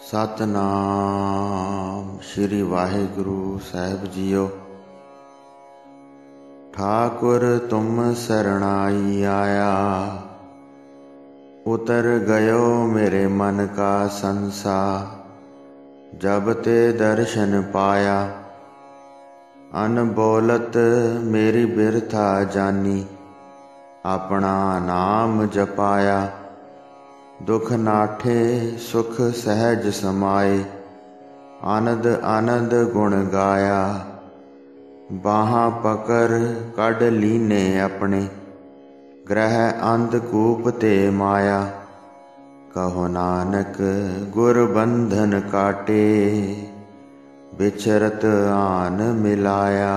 सतनाम श्री वाहिगुरु साहिब जीओ। ठाकुर तुम शरणाई आया, उतर गयो मेरे मन का संसा। जब ते दर्शन पाया, अनबोलत मेरी बिरथा जानी। अपना नाम जपाया, दुख नाठे सुख सहज समाए। आनंद आनंद गुण गाया, बाहां पकर कढ लीने अपने। ग्रह अंधकूप ते माया, कहो नानक गुर बंधन काटे। बिछरत आन मिलाया।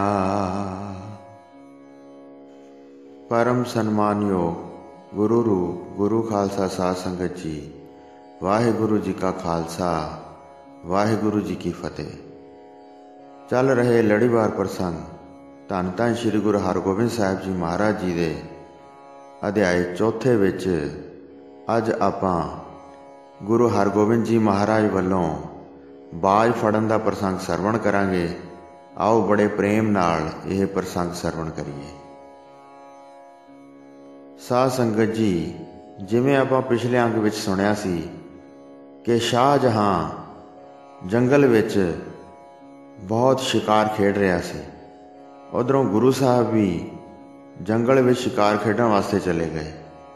परम सन्मानयोग गुरु रूप गुरु खालसा साध संगत जी, वाहिगुरु जी का खालसा वाहिगुरु जी की फतेह। चल रहे लड़ीवार प्रसंग धन धन श्री गुरु हरगोबिंद साहिब जी महाराज जी दे अध्याय चौथे विच अज आपां गुरु हरगोबिंद जी महाराज वालों बाज फड़न का प्रसंग सरवण करांगे। आओ बड़े प्रेम नाल यह प्रसंग सरवण करिए। साध संगत जी, जिवें आपां पिछले अंग विच सुनिया सी कि शाहजहां जंगल विच बहुत शिकार खेड रहा सी। उधरों गुरु साहब भी जंगल विच शिकार खेडण वास्ते चले गए।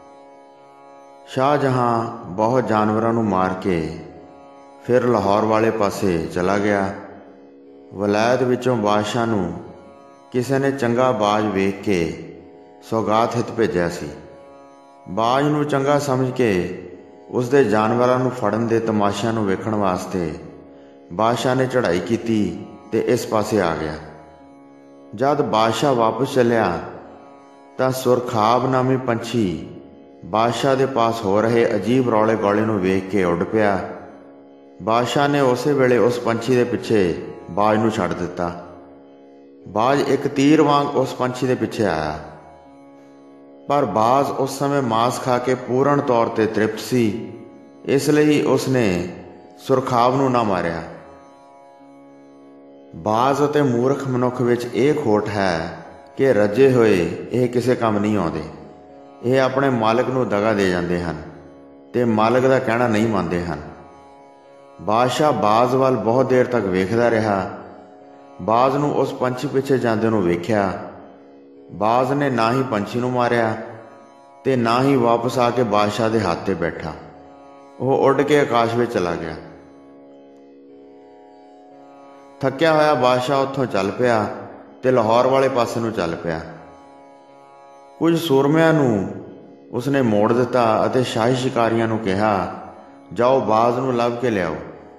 शाहजहां बहुत जानवरां नूं मार के फिर लाहौर वाले पासे चला गया। वलायत विचों बादशाह नूं किसी ने चंगा बाज वेख के सौगात हित भेजिया सी। बाज नूं चंगा समझ के उसदे जानवरां नूं फड़न दे तमाशिਆਂ नूं वेखण वास्ते बादशाह ने चढ़ाई कीती ते इस पासे आ गया। जद बादशाह वापस चलिया तां सुरखाब नामी पंछी बादशाह दे पास हो रहे अजीब रौले गौले नूं वेख के उड़ पिया। बादशाह ने उसे वेले उस पंछी दे पिछे बाज नूं छड्ड दिता। बाज एक तीर वांग उस पंछी दे पिछे आया, पर बाज उस समय मांस खा के पूर्ण तौर पर तृप्त सी, इसलिए उसने सुरखाब नूं ना मारिया। बाज अते मूर्ख मनुख विच इह खोट है कि रजे होए यह किसी काम नहीं आउंदे। यह अपने मालिक नूं दगा दे जांदे हन ते मालिक दा कहना नहीं मानते हन। बादशाह बाज वाल बहुत देर तक वेखदा रहा। बाज नूं उस पंछी पिछे जांदे नूं वेख्या। बाज ने ना ही पंछी नूं मारिया ते ना ही वापस आके बादशाह दे हाथ ते बैठा। वह उड़ के आकाश में चला गया। थक्या होया बादशाह उत्थों चल पिया ते लाहौर वाले पासे नूं चल पिया। कुछ सूरमिਆਂ नूं उसने मोड़ दिता अते शाही शिकारियां नूं कहा, जाओ बाज नूं लभ के लियाओ।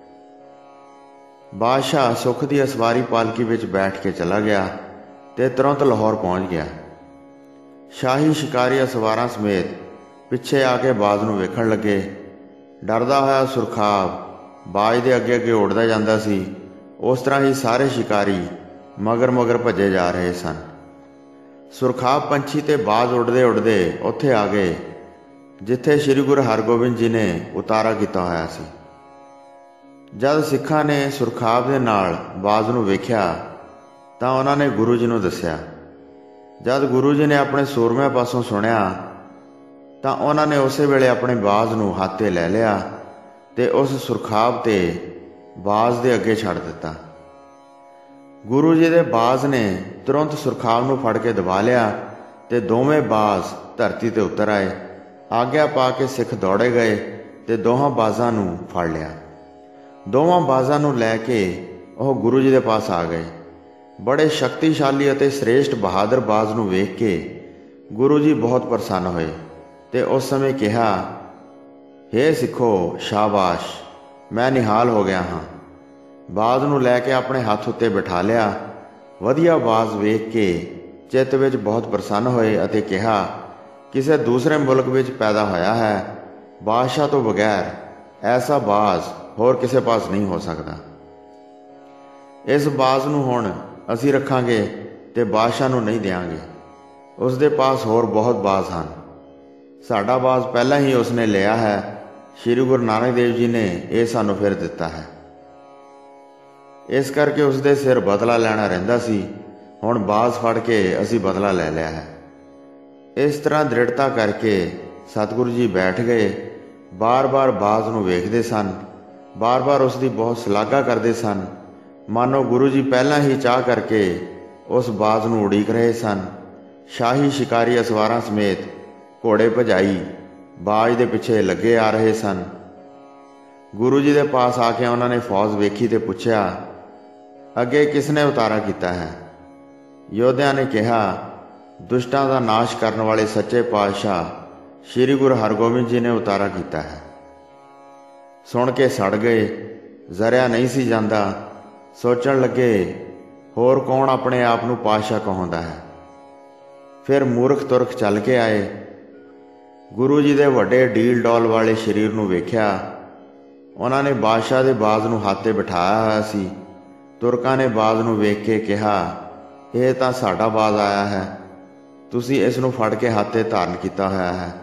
बादशाह सुख दी असवारी पालकी विच बैठ के चला गया ते तुरंत लाहौर पहुंच गया। शाही शिकारी असवारां समेत पिछे आके बाज नूं वेखण लगे। डरदा होया सुरखाब बाज दे अगे अगे उड़दा जांदा सी। उस तरह ही सारे शिकारी मगर मगर भजे जा रहे सन। सुरखाब पंछी ते बाज उड़दे उड़दे उत्थे आ गए जिथे श्री गुरु हरगोबिंद जी ने उतारा किया होया सी। जद सिखां ने सुरखाब दे नाल बाज नूं वेख्या तां उन्हां ने गुरु जी नूं दस्सिया। जद गुरु जी ने अपने सूरमिਆਂ पासों सुनिया तां उन्हां ने उसे वेले अपने बाज नूं हाथ ते लै लिया ते उस सुरखाब ते बाज दे अगे छड्ड दिता। गुरु जी दे बाज ने तुरंत सुरखाब नूं फड़ के दबा लिया ते दोवें बाज धरती ते उतर आए। आग्या पा के सिख दौड़े गए ते दोहां बाजां नूं फड़ लिया। दोवां बाजां नूं लै के ओह गुरु जी दे पास आ गए। बड़े शक्तिशाली अते श्रेष्ठ बहादुर बाज नूं वेख के गुरु जी बहुत प्रसन्न होए ते उस समय कहा, हे सिखो शाबाश, मैं निहाल हो गया हाँ। बाज नूं लै के अपने हाथ उत्ते बिठा लिया। वधिया बाज वेख के चित्त विच बहुत प्रसन्न होए अते कहा, किसी दूसरे मुल्क विच पैदा होया है। बादशाह तो बगैर ऐसा बाज होर किसी पास नहीं हो सकता। इस बाज नूं हुण असीं रखांगे ते बादशाह नूं नहीं देंगे। उसदे पास होर बहुत बाज हन। साडा बाज पहला ही उसने लिया है ਸ਼੍ਰੀ ਗੁਰੂ ਨਾਨਕ ਦੇਵ ਜੀ ਨੇ ਇਹ ਸਾਨੂੰ ਫਿਰ ਦਿੱਤਾ ਹੈ। ਇਸ ਕਰਕੇ ਉਸ ਦੇ ਸਿਰ ਬਦਲਾ ਲੈਣਾ ਰਹਿੰਦਾ ਸੀ। ਹੁਣ ਬਾਜ਼ ਫੜ ਕੇ ਅਸੀਂ ਬਦਲਾ ਲੈ ਲਿਆ ਹੈ। ਇਸ ਤਰ੍ਹਾਂ ਦ੍ਰਿੜਤਾ ਕਰਕੇ ਸਤਿਗੁਰੂ ਜੀ ਬੈਠ ਗਏ। ਬਾਰ-ਬਾਰ ਬਾਜ਼ ਨੂੰ ਵੇਖਦੇ ਸਨ, ਬਾਰ-ਬਾਰ ਉਸ ਦੀ ਬਹੁਤ ਸ਼ਲਾਘਾ ਕਰਦੇ ਸਨ, ਮਾਨੋ ਗੁਰੂ ਜੀ ਪਹਿਲਾਂ ਹੀ ਚਾਹ ਕਰਕੇ ਉਸ ਬਾਜ਼ ਨੂੰ ਉਡੀਕ ਰਹੇ ਸਨ। ਸ਼ਾਹੀ ਸ਼ਿਕਾਰੀ ਅਸਵਾਰਾਂ ਸਮੇਤ ਘੋੜੇ ਭਜਾਈ ਬਾਜ਼ ਦੇ ਪਿੱਛੇ ਲੱਗੇ ਆ ਰਹੇ ਸਨ। ਗੁਰੂ ਜੀ ਦੇ ਪਾਸ ਆ ਕੇ ਉਹਨਾਂ ਨੇ ਫੌਜ ਵੇਖੀ ਤੇ ਪੁੱਛਿਆ, ਅੱਗੇ ਕਿਸ ਨੇ ਉਤਾਰਾ ਕੀਤਾ ਹੈ? ਯੋਧਿਆਂ ਨੇ ਕਿਹਾ, ਦੁਸ਼ਟਾਂ ਦਾ ਨਾਸ਼ ਕਰਨ ਵਾਲੇ ਸੱਚੇ ਪਾਤਸ਼ਾਹ ਸ਼੍ਰੀ ਗੁਰੂ ਹਰਗੋਬਿੰਦ ਜੀ ਨੇ ਉਤਾਰਾ ਕੀਤਾ ਹੈ। ਸੁਣ ਕੇ ਸੜ ਗਏ, ਜ਼ਰਿਆ ਨਹੀਂ ਸੀ ਜਾਂਦਾ। ਸੋਚਣ ਲੱਗੇ, ਹੋਰ ਕੌਣ ਆਪਣੇ ਆਪ ਨੂੰ ਪਾਤਸ਼ਾਹ ਕਹਾਉਂਦਾ ਹੈ। ਫਿਰ ਮੂਰਖ ਤੁਰਖ ਚੱਲ ਕੇ ਆਏ। ਗੁਰੂ ਜੀ ਦੇ ਵੱਡੇ ਡੀਲ ਡੋਲ ਵਾਲੇ ਸਰੀਰ ਨੂੰ ਵੇਖਿਆ। ਉਹਨਾਂ ਨੇ ਬਾਦਸ਼ਾਹ ਦੇ ਬਾਜ਼ ਨੂੰ ਹੱਥ 'ਤੇ ਬਿਠਾਇਆ ਹੋਇਆ ਸੀ। ਤੁਰਕਾਂ ਨੇ ਬਾਜ਼ ਨੂੰ ਵੇਖ ਕੇ ਕਿਹਾ, ਇਹ ਤਾਂ ਸਾਡਾ ਬਾਜ਼ ਆਇਆ ਹੈ, ਤੁਸੀਂ ਇਸ ਨੂੰ ਫੜ ਕੇ ਹੱਥ 'ਤੇ ਧਾਰਨ ਕੀਤਾ ਹੋਇਆ ਹੈ।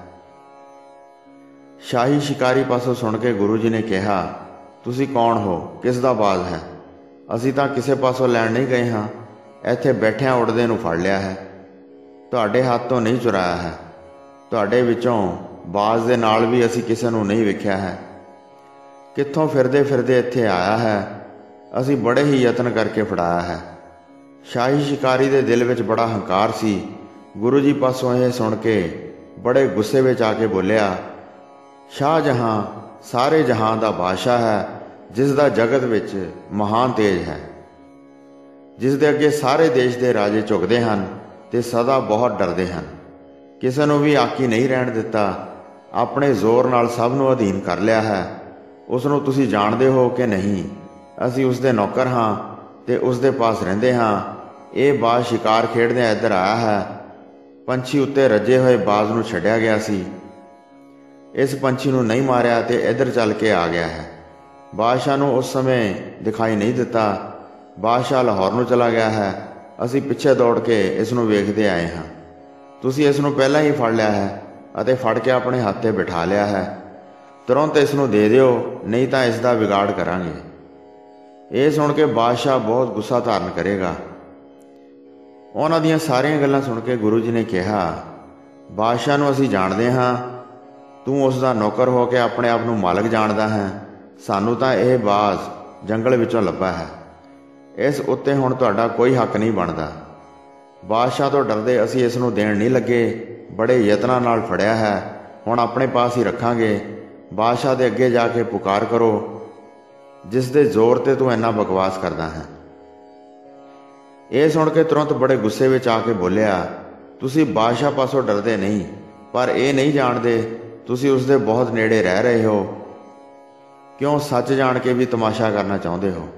ਸ਼ਾਹੀ ਸ਼ਿਕਾਰੀ ਪਾਸੋਂ ਸੁਣ ਕੇ ਗੁਰੂ ਜੀ ਨੇ ਕਿਹਾ, ਤੁਸੀਂ ਕੌਣ ਹੋ? ਕਿਸ ਦਾ ਬਾਜ਼ ਹੈ? ਅਸੀਂ ਤਾਂ ਕਿਸੇ ਪਾਸੋਂ ਲੈਣ ਨਹੀਂ ਗਏ ਹਾਂ, ਇੱਥੇ ਬੈਠਿਆਂ ਉੱਡਦੇ ਨੂੰ ਫੜ ਲਿਆ ਹੈ। ਤੁਹਾਡੇ ਹੱਥ ਤੋਂ ਨਹੀਂ ਚੁਰਾਇਆ ਹੈ। ਤੁਹਾਡੇ ਵਿੱਚੋਂ ਬਾਜ਼ ਦੇ ਨਾਲ ਵੀ ਅਸੀਂ ਕਿਸੇ ਨੂੰ ਨਹੀਂ ਵੇਖਿਆ ਹੈ। ਕਿੱਥੋਂ ਫਿਰਦੇ ਫਿਰਦੇ ਇੱਥੇ ਆਇਆ ਹੈ। ਅਸੀਂ ਬੜੇ ਹੀ ਯਤਨ ਕਰਕੇ ਫੜਾਇਆ ਹੈ। ਸ਼ਾਹੀ ਸ਼ਿਕਾਰੀ ਦੇ ਦਿਲ ਵਿੱਚ ਬੜਾ ਹੰਕਾਰ ਸੀ। ਗੁਰੂ ਜੀ ਪਾਸੋਂ ਇਹ ਸੁਣ ਕੇ ਬੜੇ ਗੁੱਸੇ ਵਿੱਚ ਆ ਕੇ ਬੋਲਿਆ, ਸ਼ਾਹਜਹਾਂ ਸਾਰੇ ਜਹਾਂ ਦਾ ਬਾਦਸ਼ਾਹ ਹੈ, ਜਿਸ ਦਾ ਜਗਤ ਵਿੱਚ ਮਹਾਨ ਤੇਜ ਹੈ, ਜਿਸ ਦੇ ਅੱਗੇ ਸਾਰੇ ਦੇਸ਼ ਦੇ ਰਾਜੇ ਝੁਕਦੇ ਹਨ ਤੇ ਸਦਾ ਬਹੁਤ ਡਰਦੇ ਹਨ। ਕਿਸੇ ਨੂੰ ਵੀ ਆਕੀ ਨਹੀਂ ਰਹਿਣ ਦਿੱਤਾ। ਆਪਣੇ ਜ਼ੋਰ ਨਾਲ ਸਭ ਨੂੰ ਅਧੀਨ ਕਰ ਲਿਆ ਹੈ। ਉਸ ਨੂੰ ਤੁਸੀਂ ਜਾਣਦੇ ਹੋ ਕਿ ਨਹੀਂ? ਅਸੀਂ ਉਸ ਦੇ ਨੌਕਰ ਹਾਂ ਤੇ ਉਸ ਦੇ ਪਾਸ ਰਹਿੰਦੇ ਹਾਂ। ਇਹ ਬਾਜ਼ ਸ਼ਿਕਾਰ ਖੇਡਦਿਆਂ ਇੱਧਰ ਆਇਆ ਹੈ। ਪੰਛੀ ਉੱਤੇ ਰੱਜੇ ਹੋਏ ਬਾਜ਼ ਨੂੰ ਛੱਡਿਆ ਗਿਆ ਸੀ। ਇਸ ਪੰਛੀ ਨੂੰ ਨਹੀਂ ਮਾਰਿਆ ਤੇ ਇੱਧਰ ਚੱਲ ਕੇ ਆ ਗਿਆ ਹੈ। ਬਾਦਸ਼ਾਹ ਨੂੰ ਉਸ ਸਮੇਂ ਦਿਖਾਈ ਨਹੀਂ ਦਿੱਤਾ। ਬਾਦਸ਼ਾਹ ਲਾਹੌਰ ਨੂੰ ਚਲਾ ਗਿਆ ਹੈ। ਅਸੀਂ ਪਿੱਛੇ ਦੌੜ ਕੇ ਇਸ ਨੂੰ ਵੇਖਦੇ ਆਏ ਹਾਂ। ਤੁਸੀਂ ਇਸ ਨੂੰ ਪਹਿਲਾਂ ਹੀ ਫੜ ਲਿਆ ਹੈ ਅਤੇ ਫੜ ਕੇ ਆਪਣੇ ਹੱਥ 'ਤੇ ਬਿਠਾ ਲਿਆ ਹੈ। ਤੁਰੰਤ ਇਸ ਨੂੰ ਦੇ ਦਿਓ, ਨਹੀਂ ਤਾਂ ਇਸ ਦਾ ਵਿਗਾੜ ਕਰਾਂਗੇ। ਇਹ ਸੁਣ ਕੇ ਬਾਦਸ਼ਾਹ ਬਹੁਤ ਗੁੱਸਾ ਧਾਰਨ ਕਰੇਗਾ। ਉਹਨਾਂ ਦੀਆਂ ਸਾਰੀਆਂ ਗੱਲਾਂ ਸੁਣ ਕੇ ਗੁਰੂ ਜੀ ਨੇ ਕਿਹਾ, ਬਾਦਸ਼ਾਹ ਨੂੰ ਅਸੀਂ ਜਾਣਦੇ ਹਾਂ। ਤੂੰ ਉਸ ਦਾ ਨੌਕਰ ਹੋ ਕੇ ਆਪਣੇ ਆਪ ਨੂੰ ਮਾਲਕ ਜਾਣਦਾ ਹੈ। ਸਾਨੂੰ ਤਾਂ ਇਹ ਬਾਜ਼ ਜੰਗਲ ਵਿੱਚੋਂ ਲੱਭਾ ਹੈ। ਇਸ ਉੱਤੇ ਹੁਣ ਤੁਹਾਡਾ ਕੋਈ ਹੱਕ ਨਹੀਂ ਬਣਦਾ। ਬਾਦਸ਼ਾਹ ਤੋਂ ਡਰਦੇ ਅਸੀਂ ਇਸ ਨੂੰ ਦੇਣ ਨਹੀਂ ਲੱਗੇ। ਬੜੇ ਯਤਨਾਂ ਨਾਲ ਫੜਿਆ ਹੈ। ਹੁਣ ਆਪਣੇ ਪਾਸ ਹੀ ਰੱਖਾਂਗੇ। ਬਾਦਸ਼ਾਹ ਦੇ ਅੱਗੇ ਜਾ ਕੇ ਪੁਕਾਰ ਕਰੋ, ਜਿਸ ਦੇ ਜ਼ੋਰ 'ਤੇ ਤੂੰ ਇੰਨਾ ਬਕਵਾਸ ਕਰਦਾ ਹੈ। ਇਹ ਸੁਣ ਕੇ ਤੁਰੰਤ ਬੜੇ ਗੁੱਸੇ ਵਿੱਚ ਆ ਕੇ ਬੋਲਿਆ, ਤੁਸੀਂ ਬਾਦਸ਼ਾਹ ਪਾਸੋਂ ਡਰਦੇ ਨਹੀਂ, ਪਰ ਇਹ ਨਹੀਂ ਜਾਣਦੇ ਤੁਸੀਂ ਉਸ ਦੇ ਬਹੁਤ ਨੇੜੇ ਰਹਿ ਰਹੇ ਹੋ। ਕਿਉਂ ਸੱਚ ਜਾਣ ਕੇ ਵੀ ਤਮਾਸ਼ਾ ਕਰਨਾ ਚਾਹੁੰਦੇ ਹੋ?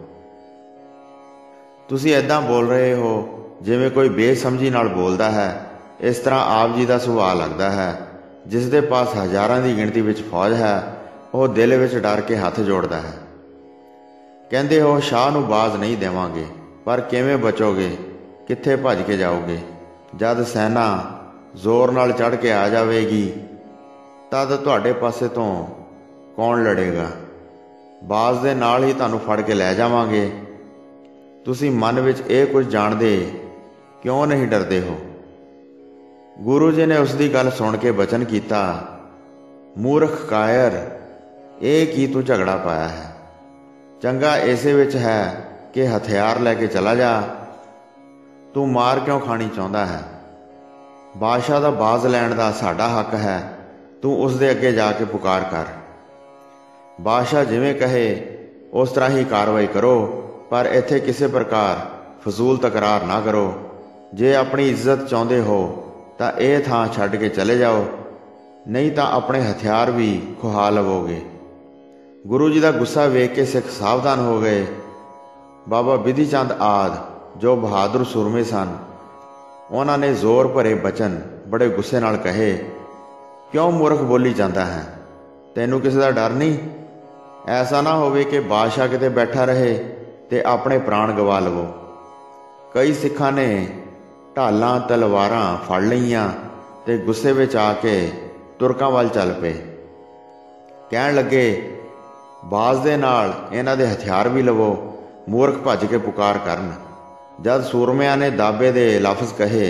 ਤੁਸੀਂ ਇੱਦਾਂ ਬੋਲ ਰਹੇ ਹੋ ਜਿਵੇਂ ਕੋਈ ਬੇਸਮਝੀ ਨਾਲ ਬੋਲਦਾ ਹੈ। ਇਸ ਤਰ੍ਹਾਂ ਆਪ ਜੀ ਦਾ ਸੁਭਾਅ ਲੱਗਦਾ ਹੈ। ਜਿਸ ਦੇ ਪਾਸ ਹਜ਼ਾਰਾਂ ਦੀ ਗਿਣਤੀ ਵਿੱਚ ਫੌਜ ਹੈ, ਉਹ ਦਿਲ ਵਿੱਚ ਡਰ ਕੇ ਹੱਥ ਜੋੜਦਾ ਹੈ। ਕਹਿੰਦੇ ਹੋ ਸ਼ਾਹ ਨੂੰ ਬਾਜ਼ ਨਹੀਂ ਦੇਵਾਂਗੇ, ਪਰ ਕਿਵੇਂ ਬਚੋਗੇ? ਕਿੱਥੇ ਭੱਜ ਕੇ ਜਾਓਗੇ? ਜਦ ਸੈਨਾ ਜ਼ੋਰ ਨਾਲ ਚੜ੍ਹ ਕੇ ਆ ਜਾਵੇਗੀ, ਤਦ ਤੁਹਾਡੇ ਪਾਸੇ ਤੋਂ ਕੌਣ ਲੜੇਗਾ? ਬਾਜ਼ ਦੇ ਨਾਲ ਹੀ ਤੁਹਾਨੂੰ ਫੜ ਕੇ ਲੈ ਜਾਵਾਂਗੇ। ਤੁਸੀਂ ਮਨ ਵਿੱਚ ਇਹ ਕੁਝ ਜਾਣਦੇ ਕਿਉਂ ਨਹੀਂ ਡਰਦੇ ਹੋ? ਗੁਰੂ ਜੀ ਨੇ ਉਸ ਦੀ ਗੱਲ ਸੁਣ ਕੇ ਬਚਨ ਕੀਤਾ, ਮੂਰਖ ਕਾਇਰ, ਇਹ ਕੀ ਤੂੰ ਝਗੜਾ ਪਾਇਆ ਹੈ? ਚੰਗਾ ਇਸੇ ਵਿੱਚ ਹੈ ਕਿ ਹਥਿਆਰ ਲੈ ਕੇ ਚਲਾ ਜਾ। ਤੂੰ ਮਾਰ ਕਿਉਂ ਖਾਣੀ ਚਾਹੁੰਦਾ ਹੈ? ਬਾਦਸ਼ਾਹ ਦਾ ਬਾਜ਼ ਲੈਣ ਦਾ ਸਾਡਾ ਹੱਕ ਹੈ। ਤੂੰ ਉਸ ਦੇ ਅੱਗੇ ਜਾ ਕੇ ਪੁਕਾਰ ਕਰ। ਬਾਦਸ਼ਾਹ ਜਿਵੇਂ ਕਹੇ ਉਸ ਤਰ੍ਹਾਂ ਹੀ ਕਾਰਵਾਈ ਕਰੋ, ਪਰ ਇੱਥੇ ਕਿਸੇ ਪ੍ਰਕਾਰ ਫਜ਼ੂਲ ਤਕਰਾਰ ਨਾ ਕਰੋ। ਜੇ ਆਪਣੀ ਇੱਜ਼ਤ ਚਾਹੁੰਦੇ ਹੋ ਤਾਂ ਇਹ ਥਾਂ ਛੱਡ ਕੇ ਚਲੇ ਜਾਓ, ਨਹੀਂ ਤਾਂ ਆਪਣੇ ਹਥਿਆਰ ਵੀ ਖੁਹਾ ਲਵੋਗੇ। ਗੁਰੂ ਜੀ ਦਾ ਗੁੱਸਾ ਵੇਖ ਕੇ ਸਿੱਖ ਸਾਵਧਾਨ ਹੋ ਗਏ। ਬਾਬਾ ਬਿਧੀ ਚੰਦ ਆਦਿ ਜੋ ਬਹਾਦਰ ਸੂਰਮੇ ਸਨ, ਉਹਨਾਂ ਨੇ ਜ਼ੋਰ ਭਰੇ ਬਚਨ ਬੜੇ ਗੁੱਸੇ ਨਾਲ ਕਹੇ, ਕਿਉਂ ਮੂਰਖ ਬੋਲੀ ਜਾਂਦਾ ਹੈ? ਤੈਨੂੰ ਕਿਸੇ ਦਾ ਡਰ ਨਹੀਂ? ਐਸਾ ਨਾ ਹੋਵੇ ਕਿ ਬਾਦਸ਼ਾਹ ਕਿਤੇ ਬੈਠਾ ਰਹੇ ਤੇ ਆਪਣੇ ਪ੍ਰਾਣ ਗਵਾ ਲਵੋ। ਕਈ ਸਿੱਖਾਂ ਨੇ ਢਾਲਾਂ ਤਲਵਾਰਾਂ ਫੜ ਲਈਆਂ ਤੇ ਗੁੱਸੇ ਵਿੱਚ ਆ ਕੇ ਤੁਰਕਾਂ ਵੱਲ ਚੱਲ ਪਏ। ਕਹਿਣ ਲੱਗੇ, ਬਾਜ਼ ਦੇ ਨਾਲ ਇਹਨਾਂ ਦੇ ਹਥਿਆਰ ਵੀ ਲਵੋ, ਮੂਰਖ ਭੱਜ ਕੇ ਪੁਕਾਰ ਕਰਨ। ਜਦ ਸੂਰਮਿਆਂ ਨੇ ਦਾਬੇ ਦੇ ਲਫ਼ਜ਼ ਕਹੇ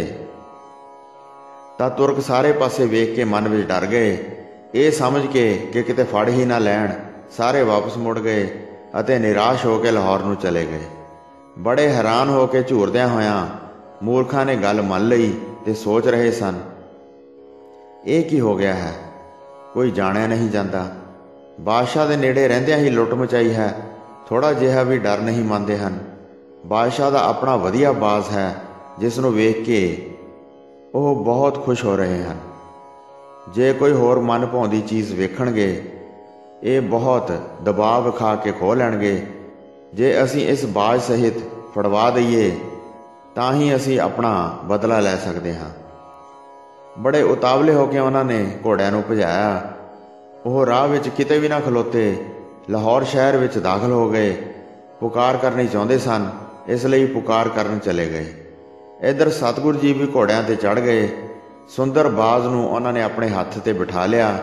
ਤਾਂ ਤੁਰਕ ਸਾਰੇ ਪਾਸੇ ਵੇਖ ਕੇ ਮਨ ਵਿੱਚ ਡਰ ਗਏ। ਇਹ ਸਮਝ ਕੇ ਕਿ ਕਿਤੇ ਫੜ ਹੀ ਨਾ ਲੈਣ, ਸਾਰੇ ਵਾਪਸ ਮੁੜ ਗਏ ਅਤੇ ਨਿਰਾਸ਼ ਹੋ ਕੇ ਲਾਹੌਰ ਨੂੰ ਚਲੇ ਗਏ। ਬੜੇ ਹੈਰਾਨ ਹੋ ਕੇ ਝੂਰਦਿਆਂ ਹੋਇਆਂ ਮੂਰਖਾਂ ਨੇ ਗੱਲ ਮੰਨ ਲਈ ਤੇ ਸੋਚ ਰਹੇ ਸਨ, ਇਹ ਕੀ ਹੋ ਗਿਆ ਹੈ, ਕੋਈ ਜਾਣਿਆ ਨਹੀਂ ਜਾਂਦਾ। ਬਾਦਸ਼ਾਹ ਦੇ ਨੇੜੇ ਰਹਿੰਦਿਆਂ ਹੀ ਲੁੱਟ ਮਚਾਈ ਹੈ, ਥੋੜ੍ਹਾ ਜਿਹਾ ਵੀ ਡਰ ਨਹੀਂ ਮੰਨਦੇ ਹਨ। ਬਾਦਸ਼ਾਹ ਦਾ ਆਪਣਾ ਵਧੀਆ ਬਾਜ਼ ਹੈ, ਜਿਸ ਨੂੰ ਵੇਖ ਕੇ ਉਹ ਬਹੁਤ ਖੁਸ਼ ਹੋ ਰਹੇ ਹਨ। ਜੇ ਕੋਈ ਹੋਰ ਮਨ ਭਾਉਂਦੀ ਚੀਜ਼ ਵੇਖਣਗੇ, ਇਹ ਬਹੁਤ ਦਬਾਅ ਵਿਖਾ ਕੇ ਖੋਹ ਲੈਣਗੇ। ਜੇ ਅਸੀਂ ਇਸ ਬਾਜ਼ ਸਹਿਤ ਫੜਵਾ ਦਈਏ ਤਾਂ ਹੀ ਅਸੀਂ ਆਪਣਾ ਬਦਲਾ ਲੈ ਸਕਦੇ ਹਾਂ। ਬੜੇ ਉਤਾਵਲੇ ਹੋ ਕੇ ਉਹਨਾਂ ਨੇ ਘੋੜਿਆਂ ਨੂੰ ਭਜਾਇਆ। ਉਹ ਰਾਹ ਵਿੱਚ ਕਿਤੇ ਵੀ ਨਾ ਖਲੋਤੇ, ਲਾਹੌਰ ਸ਼ਹਿਰ ਵਿੱਚ ਦਾਖਲ ਹੋ ਗਏ। ਪੁਕਾਰ ਕਰਨੀ ਚਾਹੁੰਦੇ ਸਨ, ਇਸ ਲਈ ਪੁਕਾਰ ਕਰਨ ਚਲੇ ਗਏ। ਇੱਧਰ ਸਤਿਗੁਰੂ ਜੀ ਵੀ ਘੋੜਿਆਂ 'ਤੇ ਚੜ੍ਹ ਗਏ। ਸੁੰਦਰ ਬਾਜ਼ ਨੂੰ ਉਹਨਾਂ ਨੇ ਆਪਣੇ ਹੱਥ 'ਤੇ ਬਿਠਾ ਲਿਆ।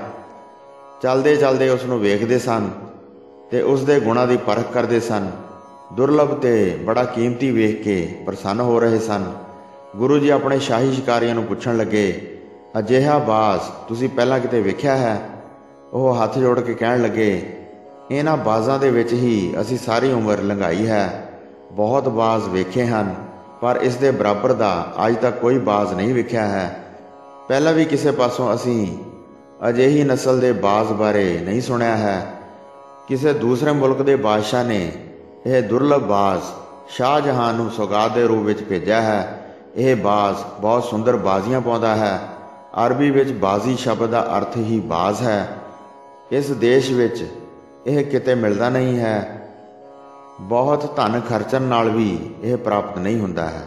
ਚਲਦੇ ਚਲਦੇ ਉਸ ਨੂੰ ਵੇਖਦੇ ਸਨ ਤੇ ਉਸ ਦੇ ਗੁਣਾਂ ਦੀ ਪਰਖ ਕਰਦੇ ਸਨ। ਦੁਰਲਭ ਤੇ ਬੜਾ ਕੀਮਤੀ ਵੇਖ ਕੇ ਪ੍ਰਸੰਨ ਹੋ ਰਹੇ ਸਨ। ਗੁਰੂ ਜੀ ਆਪਣੇ ਸ਼ਾਹੀ ਸ਼ਿਕਾਰੀਆਂ ਨੂੰ ਪੁੱਛਣ ਲੱਗੇ, ਅਜਿਹਾ ਬਾਜ਼ ਤੁਸੀਂ ਪਹਿਲਾਂ ਕਿਤੇ ਵੇਖਿਆ ਹੈ? ਉਹ ਹੱਥ ਜੋੜ ਕੇ ਕਹਿਣ ਲੱਗੇ, ਇਹਨਾਂ ਬਾਜ਼ਾਂ ਦੇ ਵਿੱਚ ਹੀ ਅਸੀਂ ਸਾਰੀ ਉਮਰ ਲੰਘਾਈ ਹੈ। ਬਹੁਤ ਬਾਜ਼ ਵੇਖੇ ਹਨ, ਪਰ ਇਸ ਦੇ ਬਰਾਬਰ ਦਾ ਅੱਜ ਤੱਕ ਕੋਈ ਬਾਜ਼ ਨਹੀਂ ਵੇਖਿਆ ਹੈ। ਪਹਿਲਾਂ ਵੀ ਕਿਸੇ ਪਾਸੋਂ ਅਸੀਂ ਅਜਿਹੀ ਨਸਲ ਦੇ ਬਾਜ਼ ਬਾਰੇ ਨਹੀਂ ਸੁਣਿਆ ਹੈ। ਕਿਸੇ ਦੂਸਰੇ ਮੁਲਕ ਦੇ ਬਾਦਸ਼ਾਹ ਨੇ ਇਹ ਦੁਰਲਭ ਬਾਜ਼ ਸ਼ਾਹਜਹਾਨ ਨੂੰ ਸੌਗਾਤ ਦੇ ਰੂਪ ਵਿੱਚ ਭੇਜਿਆ ਹੈ। ਇਹ ਬਾਜ਼ ਬਹੁਤ ਸੁੰਦਰ ਬਾਜ਼ੀਆਂ ਪਾਉਂਦਾ ਹੈ। ਅਰਬੀ ਵਿੱਚ ਬਾਜ਼ੀ ਸ਼ਬਦ ਦਾ ਅਰਥ ਹੀ ਬਾਜ਼ ਹੈ। ਇਸ ਦੇਸ਼ ਵਿੱਚ ਇਹ ਕਿਤੇ ਮਿਲਦਾ ਨਹੀਂ ਹੈ। ਬਹੁਤ ਧਨ ਖਰਚਣ ਨਾਲ ਵੀ ਇਹ ਪ੍ਰਾਪਤ ਨਹੀਂ ਹੁੰਦਾ ਹੈ।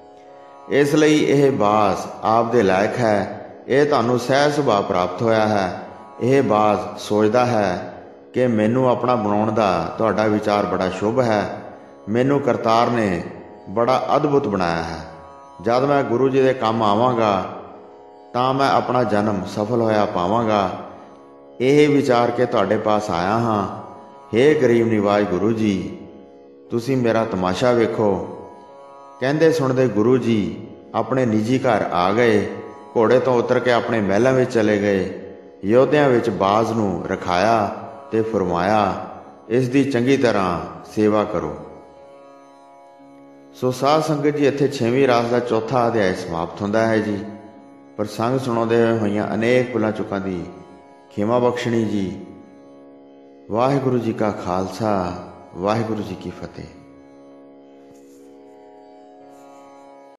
ਇਸ ਲਈ ਇਹ ਬਾਜ਼ ਆਪ ਦੇ ਲਾਇਕ ਹੈ। ਇਹ ਤੁਹਾਨੂੰ ਸਹਿਜ ਸੁਭਾਅ ਪ੍ਰਾਪਤ ਹੋਇਆ ਹੈ। ਇਹ ਬਾਜ਼ ਸੋਚਦਾ ਹੈ ਕਿ ਮੈਨੂੰ ਆਪਣਾ ਬਣਾਉਣ ਦਾ ਤੁਹਾਡਾ ਵਿਚਾਰ ਬੜਾ ਸ਼ੁਭ ਹੈ। ਮੈਨੂੰ ਕਰਤਾਰ ਨੇ ਬੜਾ ਅਦਭੁਤ ਬਣਾਇਆ ਹੈ। ਜਦ ਮੈਂ ਗੁਰੂ ਜੀ ਦੇ ਕੰਮ ਆਵਾਂਗਾ ਤਾਂ ਮੈਂ ਆਪਣਾ ਜਨਮ ਸਫਲ ਹੋਇਆ ਪਾਵਾਂਗਾ। ਇਹ ਵਿਚਾਰ ਕੇ ਤੁਹਾਡੇ ਪਾਸ ਆਇਆ ਹਾਂ। ਹੇ ਗਰੀਬ ਨਿਵਾਜ ਗੁਰੂ ਜੀ, ਤੁਸੀਂ ਮੇਰਾ ਤਮਾਸ਼ਾ ਵੇਖੋ। ਕਹਿੰਦੇ ਸੁਣਦੇ ਗੁਰੂ ਜੀ ਆਪਣੇ ਨਿੱਜੀ ਘਰ ਆ ਗਏ। ਘੋੜੇ ਤੋਂ ਉਤਰ ਕੇ ਆਪਣੇ ਮਹਿਲਾਂ ਵਿੱਚ ਚਲੇ ਗਏ। ਯੋਧਿਆਂ ਵਿੱਚ ਬਾਜ਼ ਨੂੰ ਰਖਾਇਆ ਤੇ ਫਰਮਾਇਆ, ਇਸ ਦੀ ਚੰਗੀ ਤਰ੍ਹਾਂ ਸੇਵਾ ਕਰੋ। ਸੋ ਸਾਧ ਸੰਗਤ ਜੀ, ਇੱਥੇ 6ਵੀਂ ਰਾਸ ਦਾ ਚੌਥਾ ਅਧਿਆਇ ਸਮਾਪਤ ਹੁੰਦਾ ਹੈ ਜੀ। ਪ੍ਰਸੰਗ ਸੁਣਾਉਂਦੇ ਹੋਈਆਂ ਅਨੇਕ ਭੁੱਲਾਂ ਚੁੱਕਾਂ ਦੀ ਖਿਮਾ ਬਖਸ਼ਣੀ ਜੀ। ਵਾਹਿਗੁਰੂ ਜੀ ਕਾ ਖਾਲਸਾ, ਵਾਹਿਗੁਰੂ ਜੀ ਕੀ ਫਤਿਹ।